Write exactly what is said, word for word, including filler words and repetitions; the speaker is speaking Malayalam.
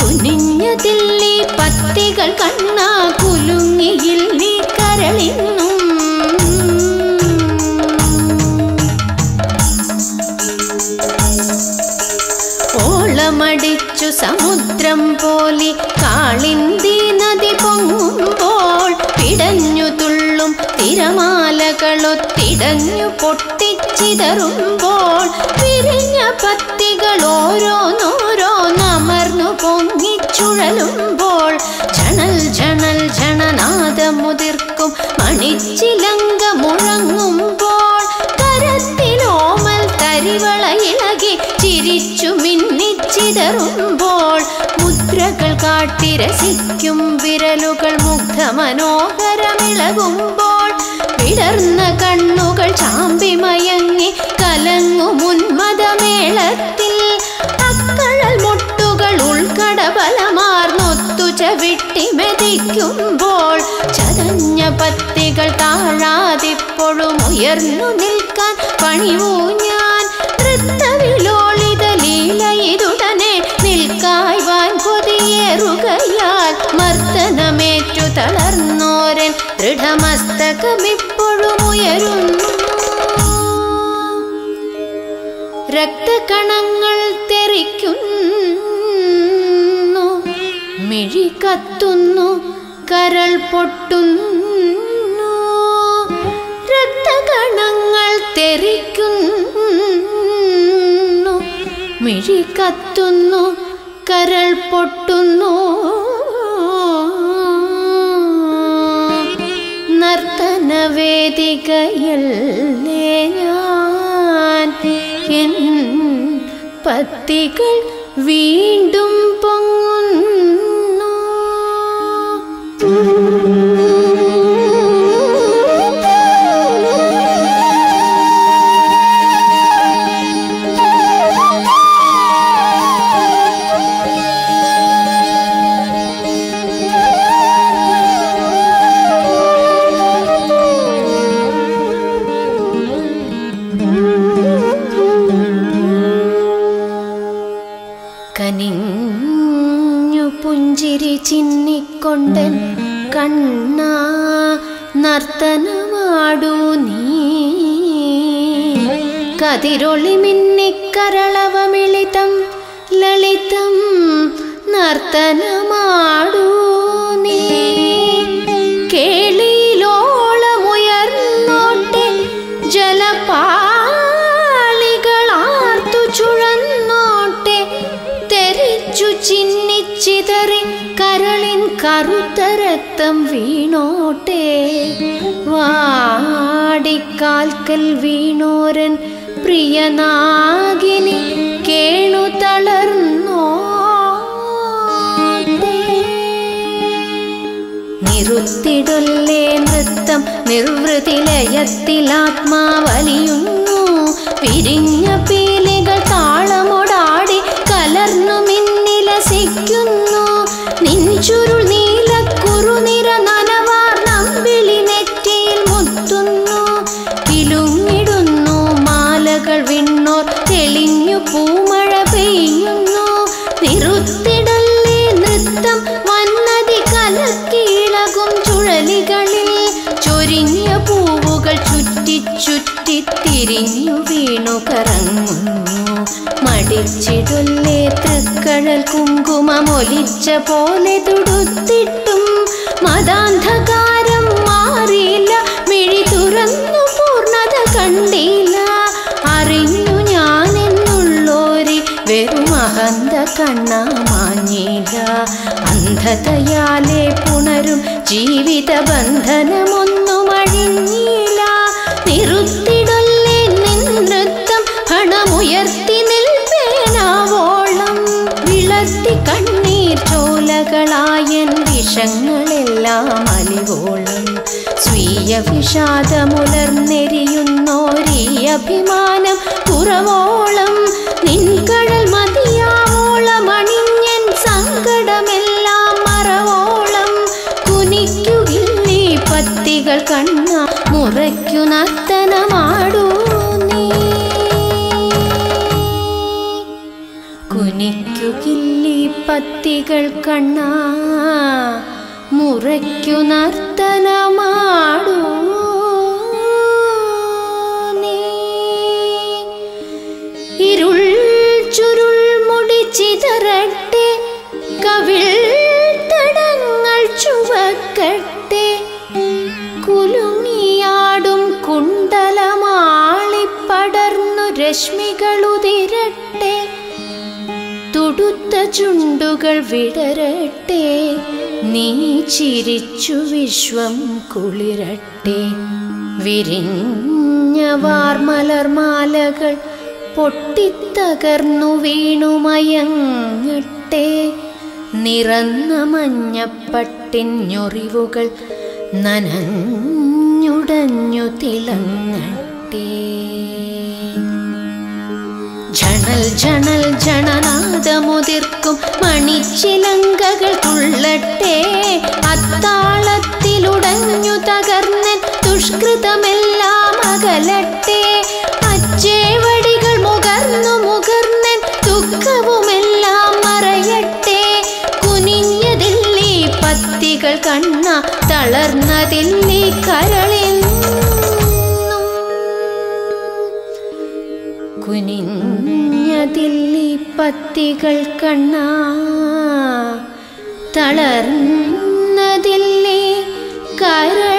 കുനിഞ്ഞതില്ലി പത്തികൾ കണ്ണാ കുലുങ്ങിയില്ലി കരളിന്നും ഓളമടിച്ചു സമുദ്രം പോലെ കാളിന്തി നദി പൊങ്ങുമ്പോൾ പിടഞ്ഞു തുള്ളും തിരമാലകളൊത്തിടഞ്ഞു പൊട്ടിച്ചിതറുമ്പോൾ വിരിഞ്ഞ പത്തികൾ ഓരോന്നോരോന്നമർന്നു പൊങ്ങിച്ചുഴലുമ്പോൾ ജണൽ ജണൽ ജണനാദമുതിർക്കും മണിച്ചിലങ്ക മുഴങ്ങുമ്പോൾ കരത്തിലോമൽ തരിവള ഇളകി ചിരിച്ചു മിന്നിച്ചിതറുമ്പോൾ മുദ്രകൾ കാട്ടി രസിക്കും വിരലുകൾ മുഗ്ധ മനോഹരമിളകുമ്പോൾ വിടർന്ന കണ്ണുകൾ ചാമ്പി മയങ്ങി കലങ്ങും ഉന്മദമേളത്തിൽ അക്കഴൽ മുട്ടുകൾ ഉൾക്കടബലമാർന്നൊത്തു ചവിട്ടി മെതിക്കുമ്പോൾ ചതഞ്ഞ പത്തികൾ താഴാതിപ്പോഴും ഉയർന്നു നിൽക്കാൻ പണിവൂ ഞാൻ നൃത്തവിലോളിത ലീലയിതുടനെ നിൽക്കായ് വാൻ കൊതിയേറുകയാൽ മർദ്ദനമേറ്റു തളർന്നോരൻ ദൃഢമസ്തകമിപ്പോഴും ഉയരുന്നു രക്തകണങ്ങൾ തെറിക്കുന്നു മിഴി കത്തുന്നു കരൾ പൊട്ടുന്നു രക്തകണങ്ങൾ തെറിക്കുന്നു മിഴി കത്തുന്നു കരൾ പൊട്ടുന്നു നർത്തനവേദികയല്ലേ ഞാൻ എൻ പത്തികൾ വീണ്ടും പൊങ്ങുന്നു കനിഞ്ഞു പുഞ്ചിരി ചിന്നിക്കൊണ്ടൻ കണ്ണാ നർത്തനമാടൂ നീ കതിരൊളി മിന്നിക്കരളവമിളിതം ലളിതം നർത്തനമാടൂ നീ കേളിയിലോളമുയർന്നോട്ടെ ജലപാളികളാർത്തു ചുഴന്നോട്ടെ തെറിച്ചു ചിന്നിച്ചിതറി കരളിൻ കറുത്ത രക്തം വീണോട്ടെ വാടിക്കാൽക്കൽ വീണോരൻ പ്രിയനാഗിനി കേണു തളർന്നോട്ടെ നിറുത്തിടൊല്ലേ നൃത്തം നിർവൃതിലയത്തിലാത്മാവലിയുന്നു വിരിഞ്ഞ പീലികൾ താളമൊടാടി കലർന്നു മിന്നിലസിക്കുന്നു നിൻചുരുൾ നീലക്കുറുനിര നനവാർ നമ്പിളി നെറ്റിയിൽ മുത്തുന്നു കിലുങ്ങിടുന്നു മാലകൾ വിണ്ണോർ തെളിഞ്ഞു പൂമഴ പെയ്യുന്നു നിറുത്തിടല്ലേ നൃത്തം വന്നതി കലക്കിയിളകും ചുഴലികളിൽ ചൊരിഞ്ഞ പൂവുകൾ ചുറ്റി ചുറ്റി തിരിഞ്ഞു വീണു കറങ്ങുന്നു മടിച്ചിടൊല്ലേ തൃക്കഴൽ കുങ്കുമമൊലിച്ച പോലെ തുടുത്തിട്ടും മതാന്ധകാരം മാറിയില്ല മിഴി തുറന്നു പൂർണ്ണത കണ്ടില്ല അറിഞ്ഞു ഞാനെന്നുള്ളോരി വെറും അഹന്ത കണ്ണാ മാഞ്ഞില്ല അന്ധതയാലെ പുണരും ജീവിത ബന്ധനമൊന്നും അഴിഞ്ഞില്ല നിറുത്തിടൊല്ലേ നിൻ നൃത്തം പണമുയർത്തി നിൽപ്പേനാവോളം വിളർത്തി കണ്ണീർ ചോലകളായൻ വിഷങ്ങളെല്ലാം അലിവോളം സ്വീയ വിഷാദമുലർന്നെരിയുന്നോരീ അഭിമാനം കുറവോളം നിൻകഴൽ മതിയാവോളം അണിഞ്ഞൻ സങ്കടമെല്ലാം മറവോളം കുനിക്കുകില്ലീ പത്തികൾ കണ്ണ മുറയ്ക്കു നർത്തനമാടൂ നീ കുനിക്കുകില്ലീ പത്തികൾ പത്തികൾ കണ്ണാ മുറയ്ക്കു നർത്തനമാടൂ നീ. ഇരുൾ ചുരുൾ മുടി ചിതറട്ടെ, കവിൾ തടങ്ങൾ ചുവക്കട്ടെ, കുലുങ്ങിയാടും കുണ്ടലമാളിപ്പടർന്നു രശ്മികളുതിരട്ടെ, തുടുത്ത ചുണ്ടുകൾ വിടരട്ടെ, നീ ചിരിച്ചു വിശ്വം കുളിരട്ടെ. വിരിഞ്ഞ വാർമലർമാലകൾ പൊട്ടിത്തകർന്നു വീണുമയങ്ങട്ടെ, നിറന്ന മഞ്ഞപ്പട്ടിഞ്ഞൊറിവുകൾ നനഞ്ഞുടഞ്ഞു തിളങ്ങട്ടെ. ജണൽ ജണൽ ജണനാദമുതിർക്കും മണിച്ചിലങ്കകൾ തുള്ളട്ടെ, അത്താളത്തിലുടഞ്ഞു തകർന്നൻ ദുഷ്കൃതമെല്ലാം അകലട്ടെ, അച്ചേവടികൾ മുകർന്നു മുകർന്നൻ ദുഃഖവുമെല്ലാം മറയട്ടെ. കുനിഞ്ഞതില്ലീ പത്തികൾ കണ്ണ, തളർന്നതില്ലീ കരളെന്നും, കുനിഞ്ഞതില്ലീ പത്തികൾ കണ്ണ, തളർന്നതില്ലീ കരളെന്നും.